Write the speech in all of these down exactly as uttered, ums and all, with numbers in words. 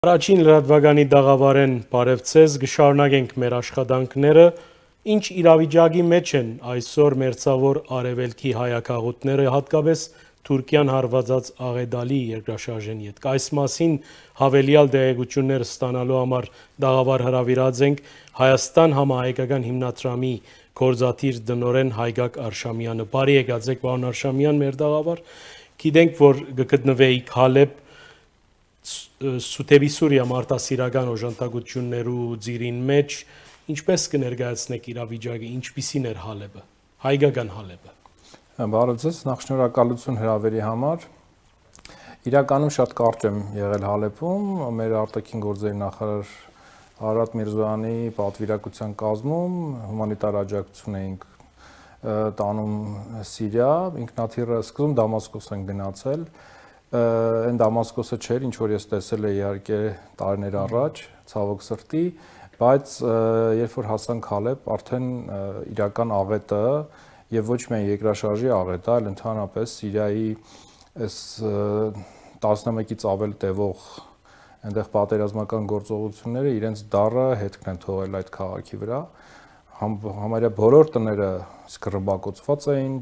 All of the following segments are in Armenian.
Առաջին լրատվականի դաղավարեն բարևձեզ, գշարունակենք մեր աշխատանքները, ինչ իրավիճակի մեջ են այսօր մերձավոր արևելքի հայագաղութները, հատկապես Թուրքիան հարվածած Աղեդալի երկրաշարժեն ետք։ Այս մասին հավելյալ տեղեկություններ ստանալու համար դաղավար հրավիրած ենք Հայաստան համահայկական հիմնադրամի գործադիր տնօրեն Հայգակ Արշամյանը։ Բարի եկած եք, պարոն Արշամյան, մեր դաղավար։ Գիտենք, որ գտնվեիք Հալեբ Սութեբի Սուրիա մարտահրավերական օժանդակություններու ձիրին մեջ, ինչպես կներկայացնեք իրավիճակը, ինչպիսին էր Հալեբը, հայկական Հալեբը։ Բարև ձեզ, նախ շնորհակալություն հրավերի համար։ Իրականում շատ կարճ եմ եղել Հալեբում, մեր արտաքին գործերի նախարար Արարատ Միրզոյանի պատվիրակության կազմում հումանիտար աջակցություն էինք տանում Սիրիա, ինքնաթիռը սկզբում Դամասկոս են գնացել։ Այն Դամասկոսը չէր, ինչ որ ես տեսել եմ իհարկե տարիներ առաջ, ցավոք սրտի, բայց երբ որ հասանք Հալեբ, արդեն իրական աղետը եւ ոչ միայն երկրաշարժի աղետը, այլ ընդհանրապես Սիրիայի այս տասնմեկից ավել տևող այնտեղ պատերազմական գործողությունները իրենց դառը հետքն են թողել այդ քաղաքի վրա։ Համարյա բոլոր տները սկրբակոծված էին,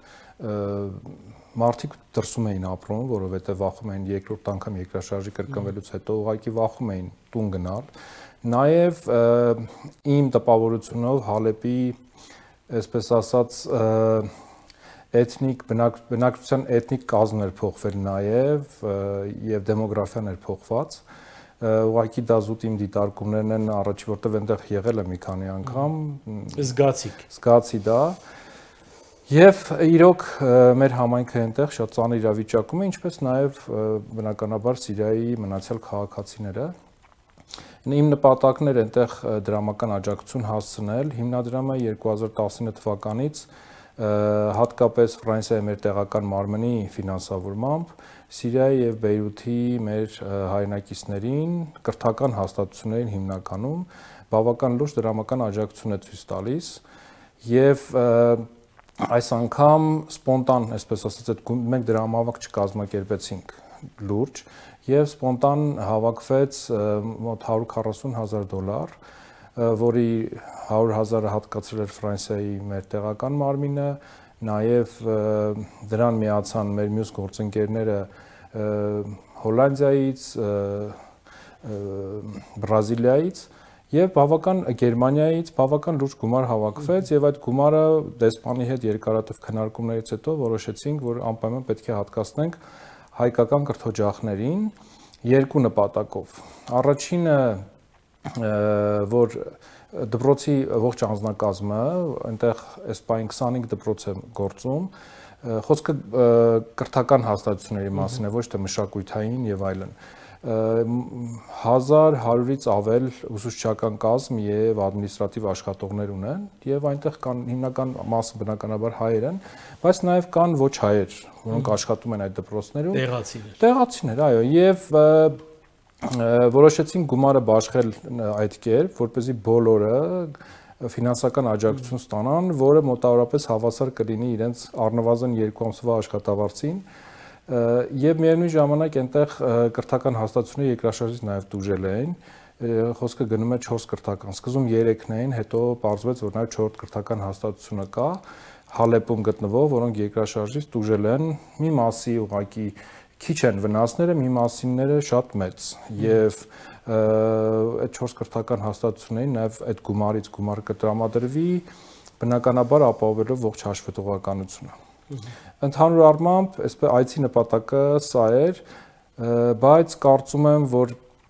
մարդիկ դրսում էին ապրում, որովհետև վախում էին երկրորդ անգամ երկրաշարժի կրկնվելուց հետո ուղղակի վախում էին տուն գնալ։ Նաև իմ տպավորությունով Հալեբի, այսպես ասած, էթնիկ բնակչության էթնիկ կազմն էր փոխվել նաև եւ դեմոգրաֆիան էր փոխված։ Ուղղակի դա զուտ իմ դիտարկումներն են առաջի, որտեղ այնտեղ եղել եմ մի քանի անգամ։ Զգացիք։ Զգացի դա։ Եվ իրոք մեր համայնքը այնտեղ շատ ծանր իրավիճակում է, ինչպես նաև բնականաբար Սիրիայի մնացյալ քաղաքացիները։ Իմ նպատակն էր այնտեղ դրամական աջակցություն հասցնել։ Հիմնադրամը երկու հազար տասնինը թվականից հատկապես Ֆրանսիայի մեր տեղական մարմնի ֆինանսավորմամբ Սիրիայի եւ Բեյրութի մեր հայրենակիցներին կրթական հաստատություններին հիմնականում բավական լուրջ դրամական աջակցություն է ցույց տալիս եւ այս անգամ սպոնտան, այսպես ասած, այդ մենք դրամավակ չկազմակերպեցինք լուրջ եւ սպոնտան հավաքվեց մոտ հարյուր քառասուն հազար դոլար, որի հարյուր հազարը հատկացրել էր Ֆրանսիայի մեր տեղական մարմինը, նաեւ դրան միացան մեր մյուս գործընկերները Հոլանդիայից, Բրազիլիայից եւ բավական Գերմանիայից բավական լուրջ գումար հավաքվեց եւ այդ գումարը դեսպանի հետ երկարատև քննարկումներից հետո որոշեցինք, որ անպայման պետք է հատկացնենք հայկական կրթօջախներին երկու նպատակով։ Առաջինը, որ դպրոցի ողջ անձնակազմը, այնտեղ այս պահին քսանհինգ դպրոց է գործում, խոսքը կրթական հաստատությունների մասին է, ոչ թե մշակութային եւ այլն։ հազար հարյուրից ավել ուսուցչական կազմ եւ ադմինիստրատիվ աշխատողներ ունեն եւ այնտեղ կան հիմնական մասը բնականաբար հայեր են, բայց նաեւ կան ոչ հայեր, որոնք աշխատում են այդ դպրոցներում։ Տեղացիներ։ Տեղացիներ, այո, եւ որոշեցին գումարը բաշխել այդ կերպ, որպեսզի բոլորը ֆինանսական աջակցություն ստանան, որը մոտավորապես հավասար կլինի իրենց առնվազն երկու ամսվա աշխատավարձին։ Եվ միևնույն ժամանակ այնտեղ կրթական հաստատությունները երկրաշարժից նաև տուժել էին, խոսքը գնում է չորս կրթական, սկզբում երեքն էին, հետո պարզվեց, որ նաև չորրորդ կրթական հաստատությունը կա Հալեբում գտնվող, որոնք երկրաշարժից տուժել են, մի մասի ուղղակի քիչ են վնասները, մի մասինները շատ մեծ, եւ այդ չորս կրթական հաստատություններին նաև այդ գումարից գումար կտրամադրվի, բնականաբար ապահովելով ողջ հաշվետվողականությունը։ Ընդհանուր առմամբ, այսպես այցի նպատակը սա էր, բայց կարծում եմ, որ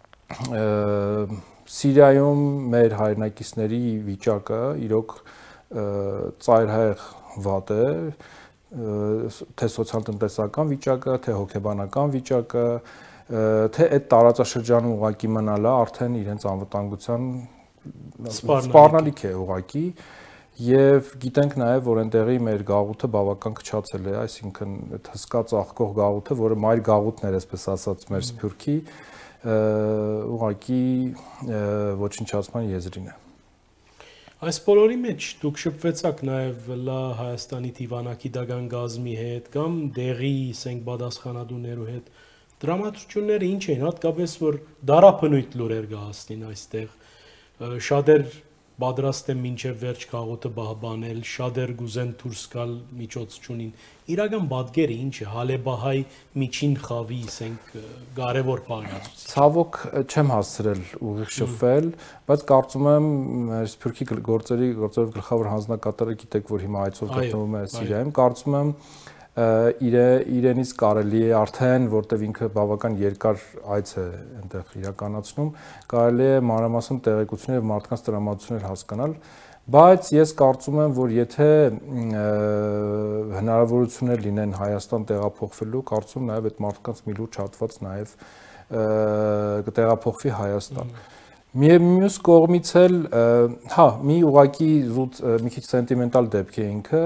Սիրիայում մեր հայրենակիցների վիճակը իրոք ծայրահեղ վատ է, թե սոցիալ-տնտեսական վիճակը, թե հոգեբանական վիճակը, թե այդ տարածաշրջանում ուղղակի մնալը արդեն իրենց անվտանգության սպառնալիք է ուղղակի։ Եվ գիտենք նաև, որ այնտեղի մեր գաղութը բավական քչացել է, այսինքն այդ հսկա ծաղկող գաղութը, որը մայր գաղութն էր, այսպես ասած, մեր Սփյուռքի, ուղղակի ոչնչացման եզրին է։ Այս բոլորի մեջ դուք շփվեցաք նաև լա Հայաստանի դիվանագիտական գազմի հետ կամ դեղի, ասենք, պատասխանատուներու հետ, Դրամատրությունները ինչ էին, հատկապես որ դարաբնույթ լուրեր գահստին այստեղ, շատեր պատրաստ են մինչև վերջ քաղաքը բահբանել, շատեր գուզեն դուրս գալ միջոց չունին։ Իրական պատկերը ինչ է, հալեբահայ միջին խավի, ասենք, կարևոր բաղացուցիչ։ Ցավոք չեմ հասցրել ուղիղ շփվել, բայց կարծում եմ մեր Սփյուռքի գործերի գործերով գլխավոր հանձնակատարը գիտեք, որ հիմա այսօր գտնվում է Սիրիայում, կարծում եմ իր իրենից կարելի է արդեն, որտեվ ինքը բավական երկար այց է այնտեղ իրականացնում, կարելի է մանրամասն տեղեկություններ եւ մարդկանց տրամադրություններ հասկանալ, բայց ես կարծում եմ, որ եթե հնարավորություններ լինեն Հայաստան տեղափոխվելու, կարծում նաեւ այդ մարդկանց մի լուրջ հատված նաեւ կտեղափոխվի Հայաստան։ Մյուս կողմից էլ, հա, մի ուղակի զուտ մի քիչ սենտիմենտալ դեպք է ինքը,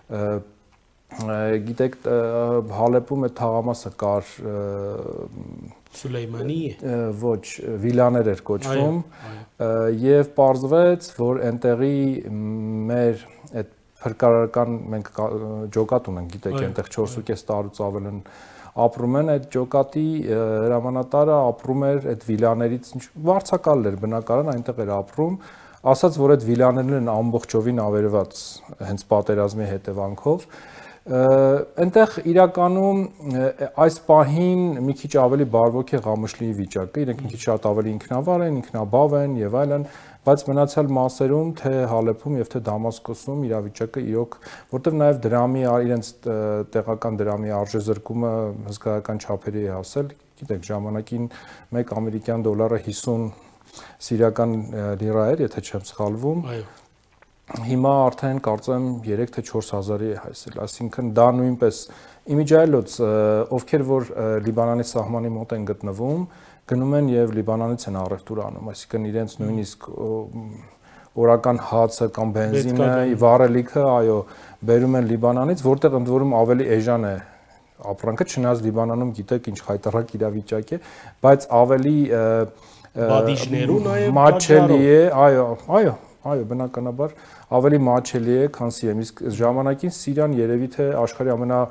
գիտեք Հալեպում այդ թաղամասը կար Սուլեյմանի ոչ վիլաներ էր կոչվում եւ պարզվեց որ այնտեղի մեր այդ փրկարարական մենք ջոկատ ունենք գիտեք այնտեղ չորս ու կես տարուց ավել են ապրում են այդ ջոկատի հրամանատարը ապրում էր այդ վիլաներից վարձակալներ բնակարան այնտեղ էր ապրում ասաց որ այդ վիլաներն են ամբողջովին ավերված հենց պատերազմի հետևանքով Այնտեղ իրականում այս պահին մի քիչ ավելի բարվոք է Ղամուշլիի վիճակը, իրենք մի քիչ շատ ավելի ինքնավար են, ինքնաբավ են եւ այլն, բայց մնացյալ մասերում թե Հալեպում եւ թե Դամասկոսում իրավիճակը իրոք, որտեղ նաեւ դրամի իրենց տեղական դրամի արժեզրկումը հսկայական չափերի է հասել, գիտեք, ժամանակին մեկ ամերիկյան դոլարը հիսուն սիրիական լիրա էր, եթե չեմ սխալվում։ Այո Հիմա արդեն կարծեմ երեք թե չորս հազարի է հասել, այսինքն դա նույնպես իմիջայլոց, ովքեր որ Լիբանանի սահմանի մոտ են գտնվում, գնում են եւ Լիբանանից են առևտուր անում, այսինքն իրենց նույնիսկ օրական հացը կամ բենզինը, վառելիքը, այո, բերում են Լիբանանից, որտեղ ընդ որում ավելի էժան է ապրանքը, չնայած Լիբանանում գիտեք ինչ խայտառակ իրավիճակ է, բայց ավելի բադիժներու նաեւ մաչելի է, այո, այո Այո, բնականաբար ավելի մաչելի է, քան Սիրիայում, իսկ ժամանակին Սիրիան երևի թե աշխարհի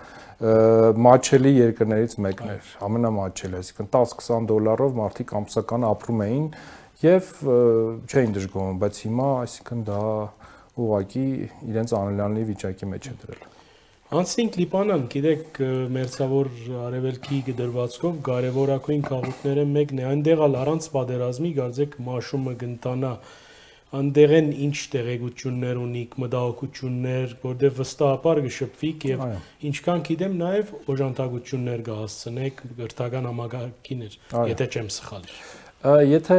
ամենամաչելի երկրներից մեկն էր, ամենամաչելի, այսինքն տաս-քսան դոլարով մարդիկ ամսական ապրում էին եւ չէին դժգոհում, բայց հիմա, այսինքն դա ուղղակի իրենց անելանելի վիճակի մեջ է դրել։ Անցնենք Լիբանան, գիտեք, մերձավոր արևելքի դրվածքով կարևորագույն քաղաքները մեկն է, այնտեղ առանց պատերազմի կարծեք մաշումը կընտանա Անդեղ են ինչ տեղեկություններ ունիք, մտահոգություններ, որտեղ վստահաբար կշփվիք եւ ինչքան գիտեմ նաեւ օժանդակություններ կհասցնեք գրթական համակարգիներ, եթե չեմ սխալ։ Եթե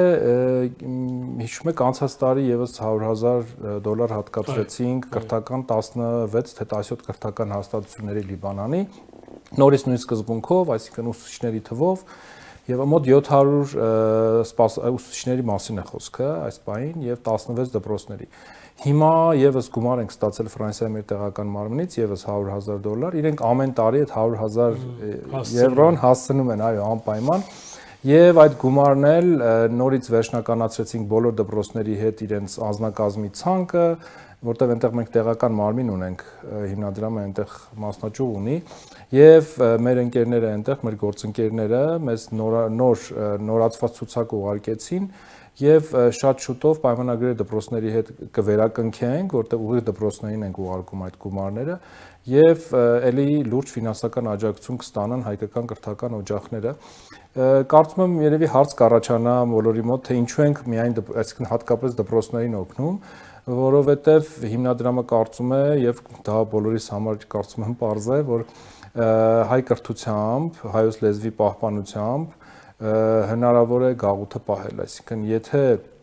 հիշում եք անցած տարի եւս հարյուր հազար դոլար հատկացրեցինք գրթական տասնվեց թե տասնյոթ գրթական հաստատությունների Լիբանանի, նորից նույն սկզբունքով, այսինքն ուսուցիչների թվով Եվ մոտ յոթ հարյուր ուսուցիչների մասին է խոսքը այս պահին եւ տասնվեց դպրոցների։ Հիմա եւս գումար ենք ստացել Ֆրանսիայի մեր տեղական մարմնից եւս հարյուր հազար դոլար։ Իրենք ամեն տարի այդ հարյուր հազար եվրոն հասցնում են, այո, անպայման։ Եվ այդ գումարն էլ նորից վերջնականացրեցինք բոլոր դպրոցների հետ իրենց անձնակազմի ցանկը, որտեղ այնտեղ մենք տեղական մարմին ունենք, հիմնադրամը այնտեղ մասնաճյուղ ունի եւ մեր ընկերները այնտեղ, մեր գործընկերները մեզ նոր նորացված ցուցակ ուղարկեցին եւ շատ շուտով պայմանագրեր դպրոցների հետ կվերակնքենք, որտեղ ուղիղ դպրոցներին ենք ուղարկում այդ գումարները եւ ելի լուրջ ֆինանսական աջակցություն կստանան հայկական կրթական օջախները։ Կարծում եմ երևի հարց կառաջանա բոլորի մոտ, թե ինչու ենք միայն, այսինքն հատկապես դպրոցներին օգնում, որովհետև հիմնադրամը կարծում է եւ դա բոլորիս համար կարծում եմ պարզ է, որ հայ կրթությամբ, հայոց լեզվի պահպանությամբ հնարավոր է գաղութը պահել, այսինքն եթե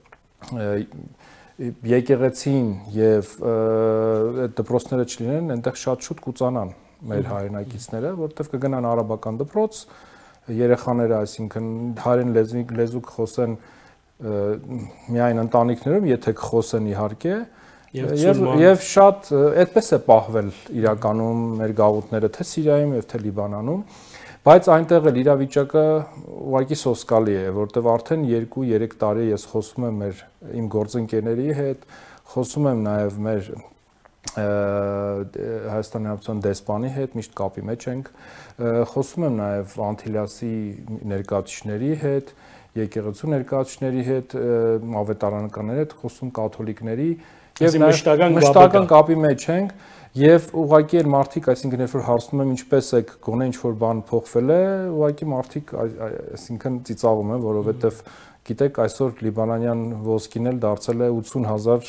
եկեղեցին եւ դպրոցները չլինեն, այնտեղ շատ շուտ կուծանան մեր հայրենակիցները, որտեղ կգնան արաբական դպրոց, երեխաները, այսինքն հայերեն լեզվի լեզու կխոսեն միայն ընտանիքներում, եթե կխոսեն իհարկե, եւ եւ շատ այդպես է պահվել իրականում մեր գաղութները թե Սիրիայում եւ թե Լիբանանում, բայց այնտեղ էլ իրավիճակը ուղղակի սոսկալի է, որտեղ արդեն երկու երեք տարի ես խոսում եմ մեր իմ գործընկերների հետ, խոսում եմ նաեւ մեր Հայաստանի Հանրապետության դեսպանի հետ միշտ կապի մեջ ենք, խոսում եմ նաև Անտիլիասի ներկայացուցիչների հետ, եկեղեցու ներկայացուցիչների հետ, ավետարանականների հետ, խոսում կաթոլիկների եւ մշտական կապի մեջ ենք եւ ուղղակի էլ մարդիկ, այսինքն երբ որ հարցնում եմ ինչպես եք, գոնե ինչ որ բան փոխվել է, ուղղակի մարդիկ այսինքն ծիծաղում են, որովհետեւ գիտեք, այսօր լիբանանյան ոսկին էլ դարձել է ութսուն հազար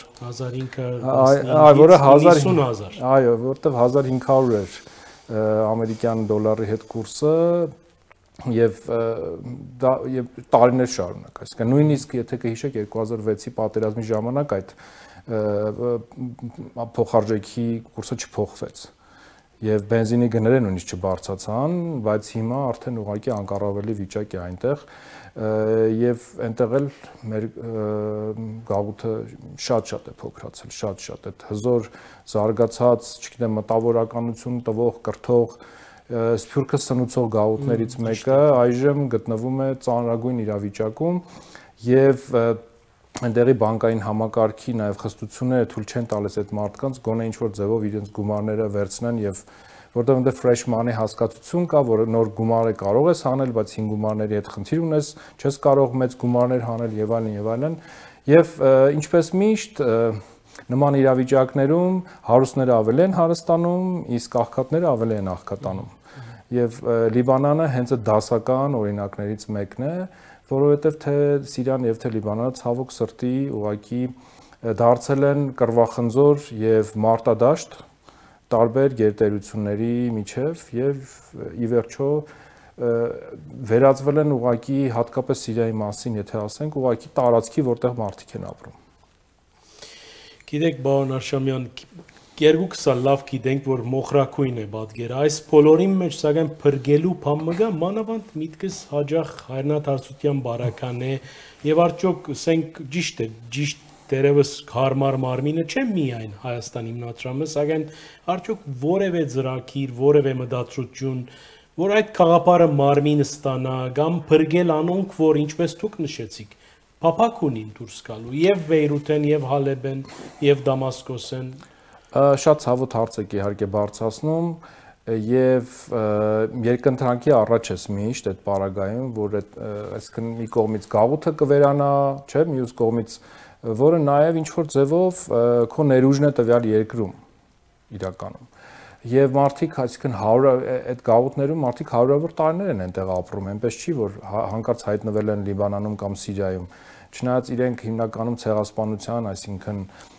հազար հազար այո, որտեվ հազար հինգ հարյուր էր ամերիկյան դոլարի հետ կուրսը եւ դա եւ տարիներ շարունակ, այսինքն նույնիսկ եթե կհիշեք երկու հազար վեցի պատերազմի ժամանակ այդ փոխարժեքի կուրսը չփոխվեց եւ բենզինի գները նույնիսկ չբարձրացան, բայց հիմա արդեն ուղղակի անկառավարելի վիճակ է այնտեղ եւ այնտեղ էլ մեր գաղութը շատ-շատ է փոքրացել, շատ-շատ այդ հզոր զարգացած, չգիտեմ, մտավորականություն տվող, կրթող, սփյուռքը սնուցող գաղութներից մեկը այժմ գտնվում է ծանրագույն իրավիճակում եւ այնտեղի բանկային համակարգի նաև խստությունները թույլ չեն տալիս այդ մարդկանց գոնե ինչ որ ձևով իրենց գումարները վերցնեն եւ որտեղ այնտեղ fresh money հասկացություն կա, որ նոր գումարը կարող ես հանել, բայց հին գումարների հետ խնդիր ունես, չես կարող մեծ գումարներ հանել եւ այլն եւ այլն։ Եվ ինչպես միշտ նման իրավիճակներում հարուստները ավելի են հարստանում, իսկ աղքատները ավելի են աղքատանում։ Եվ Լիբանանը հենց այդ դասական օրինակներից մեկն է, որովհետև թե Սիրիան եւ թե Լիբանանը ցավոք սրտի ուղղակի դարձել են կռվախնձոր եւ մարտադաշտ տարբեր գերտերությունների միջև եւ ի վերջո վերածվել են ուղղակի հատկապես Սիրիայի մասին, եթե ասենք, ուղղակի տարածքի, որտեղ մարդիկ են ապրում։ Գիտեք, պարոն Արշամյան, Գերգուկս լավ գիտենք, որ մոխրակույն է պատկերը, այս բոլորի մեջ սակայն փրկելու բան մգա, մանավանդ միտքս հաջող հայրենադարձության բարական է եւ արդյոք ասենք ճիշտ է, ճիշտ դերևս հարմար մարմինը չէ միայն Հայաստանի հիմնադրամը, սակայն արդյոք որևէ ծրագիր, որևէ մտածություն, որ այդ խաղապարը մարմինը ստանա, կամ փրկել անոնք, որ ինչպես դուք նշեցիք, փափակ ունին դուրս գալու եւ Բեյրութեն, եւ Հալեբեն, եւ Դամասկոսեն։ Շատ ցավոտ հարց եք իհարկե բարձրացնում եւ երկընտրանքի առաջ ես միշտ այդ պարագայում, որ այդ այսինքն մի կողմից գաղութը կվերանա, չէ՞, մյուս կողմից որը նաեւ ինչ որ ձևով քո ներուժն է տվյալ երկրում իրականում։ Եվ մարդիկ, այսինքն հարյուր այդ գաղութներում մարդիկ հարյուրավոր տարիներ են այնտեղ ապրում, այնպես չի որ հանկարծ հայտնվել են Լիբանանում կամ Սիրիայում, չնայած իրենք հիմնականում ցեղասպանության, այսինքն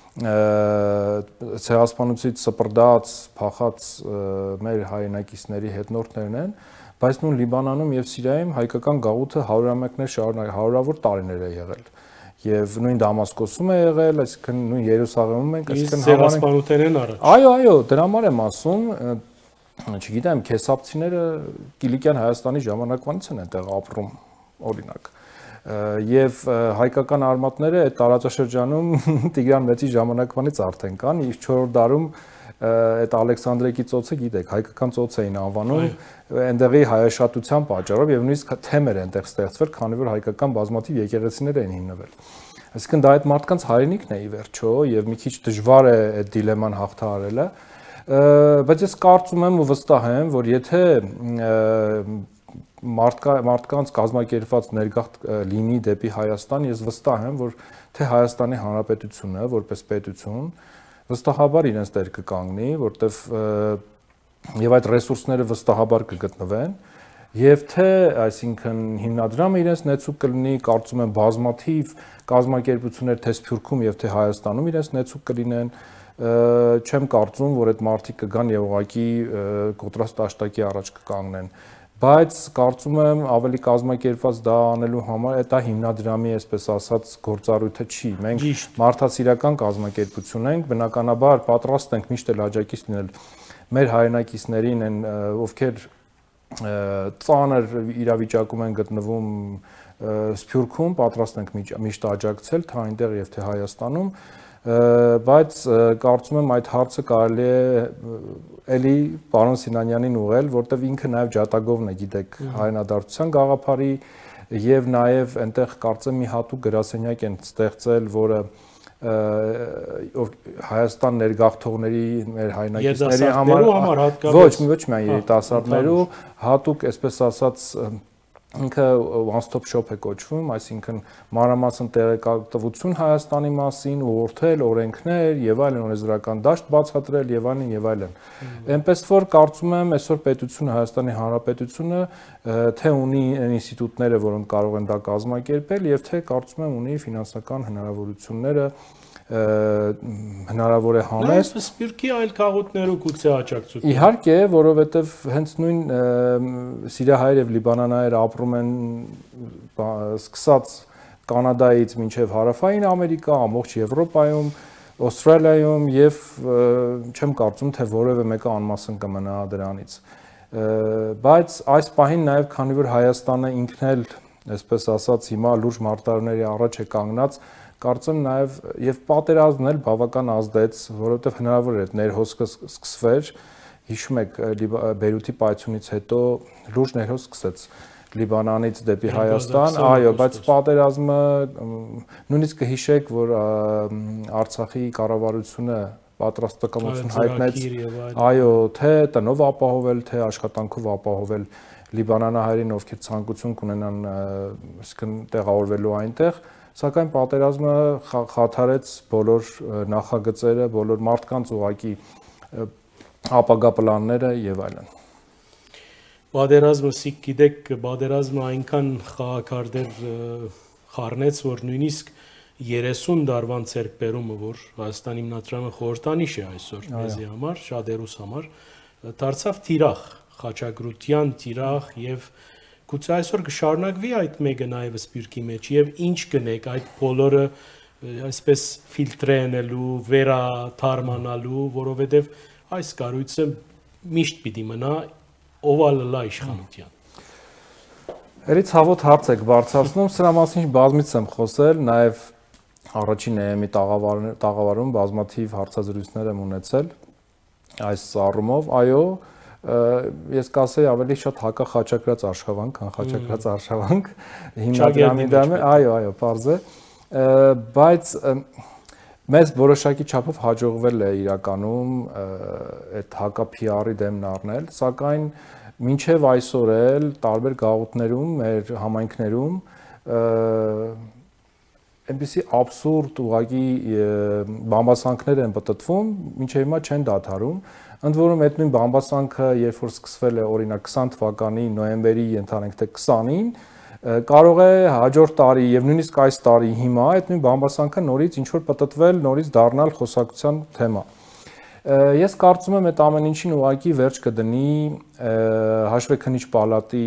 ցեղասպանությունից սպրդած, փախած մեր հայրենակիցների հետնորդներն են, բայց նույն Լիբանանում եւ Սիրիայում հայկական գաղութը հարյուրամյակներ շարունակ հարյուրավոր տարիներ է եղել։ Եվ նույն Դամասկոսում է եղել, այսինքն նույն Երուսաղեմում ենք, այսինքն ցեղասպանության են առաջ։ Այո, այո, դրա համար եմ ասում, չգիտեմ, քեսապցիները Կիլիկյան Հայաստանի ժամանակվանից են այնտեղ ապրում, օրինակ։ Եվ հայկական արմատները այդ տարածաշրջանում Տիգրան Մեծի ժամանակվանից արդեն կան, իսկ չորրորդ դարում այդ Ալեքսանդրեկի ծոցը, գիտեք, հայկական ծոց էին անվանում, այնտեղի հայաշատության պատճառով եւ նույնիսկ թեմ էր այնտեղ ստեղծվել, քանի որ հայկական բազմաթիվ եկեղեցիներ էին հիմնվել։ Այսինքն դա այդ մարդկանց հայրենիքն է ի վերջո եւ մի քիչ դժվար է այդ դիլեման հաղթահարելը, բայց ես կարծում եմ ու վստահ եմ, որ եթե մարդկանց կազմակերպված ներգաղթ լինի դեպի Հայաստան, ես վստահ եմ, որ թե Հայաստանի Հանրապետությունը որպես պետություն վստահաբար իրենց տեր կկանգնի, որտեվ եւ այդ ռեսուրսները վստահաբար կգտնվեն, եւ թե, այսինքն հիմնադրամը իրենց նեցուկ կլինի, կարծում եմ բազմաթիվ կազմակերպություններ թե Սփյուռքում եւ թե Հայաստանում իրենց նեցուկ կլինեն, չեմ կարծում, որ այդ մարդիկ կգան եւ ուղղակի կոտրած տաշտակի առաջ կկանգնեն։ Բայց կարծում եմ ավելի կազմակերպված դա անելու համար դա հիմնադրամի, այսպես ասած, գործառույթը չի։ Մենք մարդասիրական կազմակերպություն ենք, բնականաբար պատրաստ ենք միշտ էլ աջակից լինել մեր հայրենակիցներին, են ովքեր ծանր իրավիճակում են գտնվում Սփյուռքում, պատրաստ ենք միշտ աջակցել, թե այնտեղ եւ թե Հայաստանում, բայց կարծում եմ այդ հարցը կարելի է էլի պարոն Սինանյանին ուղղել, որտեվ ինքը նաև ջատագովն է, գիտեք, հայրենադարձության գաղափարի եւ նաև այնտեղ կարծեմ մի հատուկ գրասենյակ են ստեղծել, որը Հայաստան ներգաղթողների, մեր հայրենակիցների համար ոչ, ոչ միայն երիտասարդներու, հատուկ, այսպես ասած, ինքը one-stop shop է կոչվում, այսինքն մանրամասն տեղեկատվություն Հայաստանի մասին, ուղղորդել, օրենքներ եւ այլն, օրենսդրական դաշտ բացատրել եւ այլն եւ այլն։ Էնպես որ կարծում եմ այսօր պետությունը, Հայաստանի Հանրապետությունը թե ունի ինստիտուտները, որոնք կարող են դա կազմակերպել եւ թե կարծում եմ ունի ֆինանսական հնարավորությունները հնարավոր է համեստ սպիրկի այլ քաղաքներով գուցե աջակցություն։ Իհարկե, որովհետև հենց նույն սիրիահայեր եւ լիբանանահայեր ապրում են սկսած Կանադայից մինչև Հարավային Ամերիկա, ամբողջ Եվրոպայում, Ավստրալիայում եւ չեմ կարծում, թե որևէ մեկը անմասն կմնա դրանից։ Բայց այս պահին նաեւ քանի որ Հայաստանը ինքն էլ, այսպես ասած, հիմա լուրջ մարտահրավերների առաջ է կանգնած, կարծեմ նաև եւ պատերազմն էլ բավական ազդեց, որովհետեւ հնարավոր էր այդ ներհոսքը սկսվեր, հիշում եք Բեյրութի պայթյունից հետո լուրջ ներհոս սկսեց Լիբանանից դեպի Հայաստան, այո, բայց պատերազմը նույնիսկ կհիշեք, որ Արցախի կառավարությունը պատրաստակամություն հայտնեց, այո, թե տնով ապահովել, թե աշխատանքով ապահովել լիբանանահայերին, ովքեր ցանկություն կունենան, այսինքն տեղավորվելու այնտեղ, սակայն պատերազմը խաթարեց բոլոր նախագծերը, բոլոր մարդկանց ուղղակի ապագա պլանները եւ այլն։ Պատերազմը, սիկ գիտեք, պատերազմը այնքան խաղաքարտեր խառնեց, որ նույնիսկ երեսուն դարվան ցերկբերումը, որ Հայաստանի հիմնադրամը խորհրդանիշ է այսօր մեզի համար, շատերուս համար, դարձավ թիրախ, խաչակրության թիրախ եւ գուցե այսօր կշարունակվի այդ մեկը նաև սպիրկի մեջ եւ ինչ կնեք այդ բոլորը այսպես ֆիլտրենելու, վերաթարմանալու, որովհետեւ այս կառույցը միշտ պիտի մնա օվալլա իշխանության։ Էլի ցավոտ հարց եք բարձրացնում, սրա մասին բազմից եմ խոսել, նաև առաջին է էմ-ի տաղավարում բազմաթիվ հարցազրույցներ եմ ունեցել այս առումով, այո, ես կասեի ավելի շատ հակախաչակրած արշավանք, քան խաչակրած արշավանք հիմնադրամի դեմ է, այո, այո, պարզ է, բայց մեզ որոշակի չափով հաջողվել է իրականում այդ հակա փի ար-ի դեմն առնել, սակայն մինչև այսօր էլ տարբեր գաղութներում, մեր համայնքներում այնպիսի աբսուրդ ուղղակի բամբասանքներ են պտտվում, մինչև հիմա չեն դադարում, ընդ որում այդ նույն բամբասանքը, երբ որ սկսվել է օրինակ քսան թվականի նոյեմբերի, ենթադրենք թե քսանին, կարող է հաջորդ տարի եւ նույնիսկ այս տարի հիմա այդ նույն բամբասանքը նորից ինչ որ պտտվել, նորից դառնալ խոսակցության թեմա։ Ես կարծում եմ այդ ամեն ինչին ուղղակի վերջ կդնի հաշվեկնիչ պալատի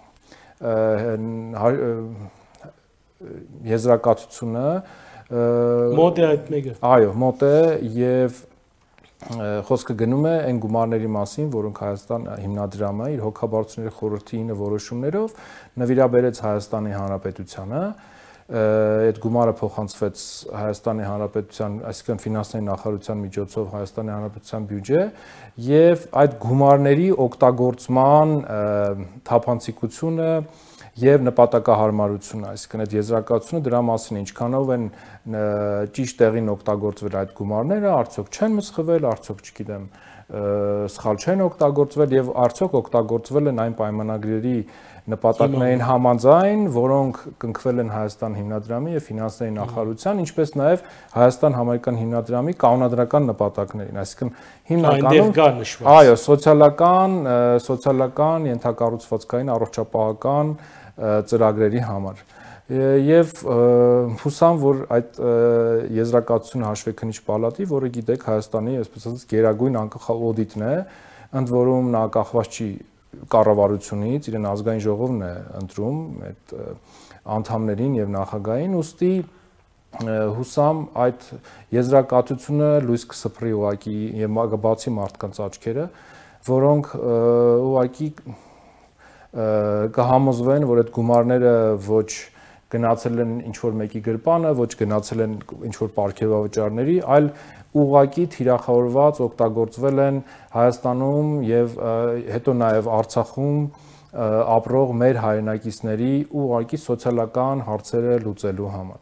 եզրակացությունը մոտ է այդ մեկը։ Այո, մոտ է եւ խոսքը գնում է այն գումարների մասին, որոնք Հայաստան հիմնադրամը իր հոգաբարձությունների խորհրդի որոշումներով նվիրաբերեց Հայաստանի Հանրապետությանը, այդ գումարը փոխանցվեց Հայաստանի Հանրապետության, այսինքն ֆինանսների նախարարության միջոցով Հայաստանի Հանրապետության բյուջե եւ այդ գումարների օգտագործման թափանցիկությունը եւ նպատակահարմարությունը, այսինքն այդ եզրակացությունը դրա մասին է, ինչքանով են ճիշտ տեղին օգտագործվել այդ գումարները, արդյոք չեն մսխվել, արդյոք չգիտեմ, սխալ չեն օգտագործվել եւ արդյոք օգտագործվել են այն պայմանագրերի նպատակներին համաձայն, որոնք կնքվել են Հայաստան հիմնադրամի եւ ֆինանսների նախարարության, ինչպես նաեւ Հայաստան համայնքային հիմնադրամի կանոնադրական նպատակներին, այսինքն հիմնականում այո, սոցիալական, սոցիալական, ենթակառուցվածքային, առողջապահական ծրագրերի համար։ Եվ հուսամ, որ այդ եզրակացությունը հաշվեկնիչ պալատի, որը գիտեք Հայաստանի, այսպես ասած, գերագույն անկախ օդիտն է, ընդ որում նա կախված չի կառավարությունից, իրեն ազգային ժողովն է ընտրում այդ անդամներին եւ նախագահային, ուստի հուսամ այդ եզրակացությունը լույս կսփռի ուղակի եւ կբացի մարդկանց աչքերը, որոնք ուղակի կհամոզվեն, որ այդ գումարները ոչ գնացել են ինչ-որ մեկի գրպանը, ոչ գնացել են ինչ-որ պարգևավճարների, այլ ուղղակի թիրախավորված օգտագործվել են Հայաստանում եւ հետո նաեւ Արցախում ապրող մեր հայրենակիցների ուղղակի սոցիալական հարցերը լուծելու համար։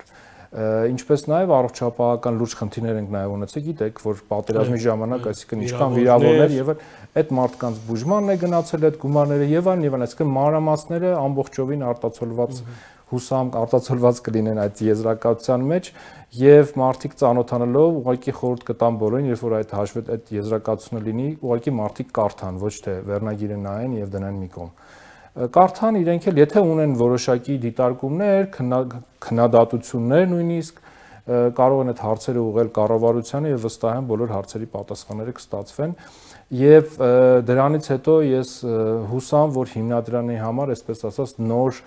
Ինչպես նաև առողջապահական լուրջ խնդիրներ ենք նաև ունեցել, գիտեք, որ պատերազմի ժամանակ, այսինքն ինչքան վիրավորներ եւ այդ մարդկանց բուժմանն է գնացել, այդ գումարները եւ այլն եւ այլն, այսինքն մանրամասները ամբողջովին արտացոլված հուսամ արտացոլված կլինեն այդ եզրակացության մեջ եւ մարդիկ ծանոթանալով ուղղակի խորհուրդ կտան բոլորին, երբ որ այդ հաշվետ այդ եզրակացությունը լինի, ուղղակի մարդիկ կարդան, ոչ թե վերնագիրը նայեն եւ դնեն մի կողմ։ Կարդան իրենք էլ, եթե ունեն որոշակի դիտարկումներ, քննադատություններ նույնիսկ, կարող են այդ հարցերը ուղղել կառավարությանը եւ վստահ եմ բոլոր հարցերի պատասխանները կստացվեն եւ դրանից հետո ես հուսամ, որ հիմնադրամի համար, այսպես ասած, նոր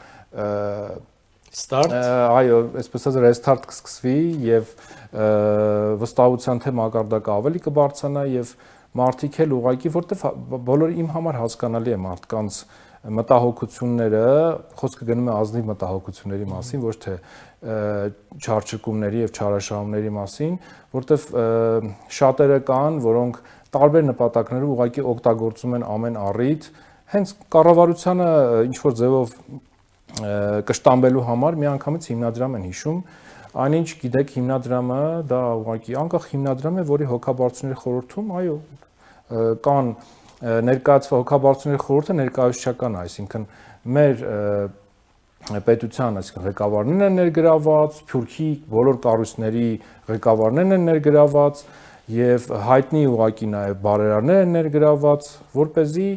Start այո, այսպես ասած restart կսկսվի եւ վստահության թե մակարդակը ավելի կբարձրանա եւ մարդիկ էլ ուղղակի, որտեվ բոլոր իմ համար հասկանալի է մարդկանց մտահոգությունները, խոսքը գնում է ազնիվ մտահոգությունների մասին, ոչ թե չարչկումների եւ չարաշահումների մասին, որտեվ շատերը կան, որոնք տարբեր նպատակներով ուղղակի օգտագործում են ամեն առիթ, հենց կառավարությանը ինչ որ ձևով կշտամբելու համար միանգամից հիմնադրամ են հիշում, այնինչ գիտեք հիմնադրամը դա ուղղակի անկախ հիմնադրամ է, որի հոգաբարձությունների խորհրդում, այո, կան ներկայացված հոգաբարձությունների խորհուրդը ներկայացուցչական է, այսինքն մեր պետության, այսինքն ղեկավարներն են ներգրաված, Սփյուռքի բոլոր կառույցների ղեկավարներն են ներգրաված եւ հայտնի ուղղակի նաեւ բարերարներ են ներգրաված, որպեսզի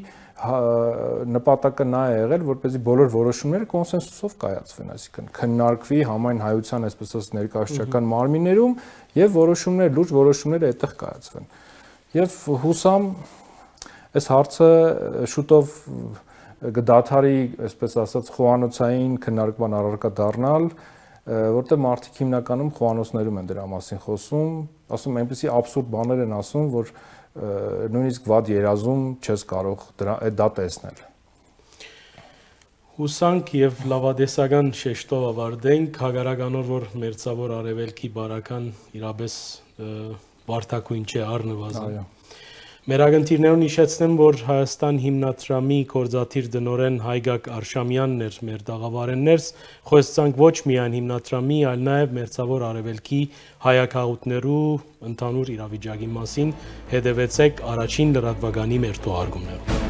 նպատակը նա է եղել, որպեսզի բոլոր որոշումները կոնսենսուսով կայացվեն, այսինքն քննարկվի համայն հայության, այսպես ասած, ներկայացուցչական մարմիններում եւ որոշումներ, լուրջ որոշումները այդտեղ կայացվեն։ Եվ հուսամ այս հարցը շուտով կդադարի, այսպես ասած, խոհանոցային քննարկման առարկա դառնալ, որտեղ մարդիկ հիմնականում խոհանոցներում են դրա մասին խոսում, ասում այնպեսի աբսուրդ բաներ են ասում, որ նույնիսկ վատ երազում չես կարող դա տեսնել։ Հուսանք եւ լավադեսական շեշտով ավարտենք, հագարականոր որ մերձավոր արևելքի բարական իրապես բարդակույն չէ առնվազն։ Մեր ագնտիրներուն հիշեցնեմ, որ Հայաստան հիմնադրամի կորզաթիր դնորեն Հայգակ Արշամյանն էր մեր դաղավարեններս, խոսեցանք ոչ միայն հիմնադրամի, այլ նաև մերձավոր արևելքի հայակաղուտներու ընդհանուր իրավիճակի մասին, հետևեցեք առաջին լրատվականի մեր թողարկումներով։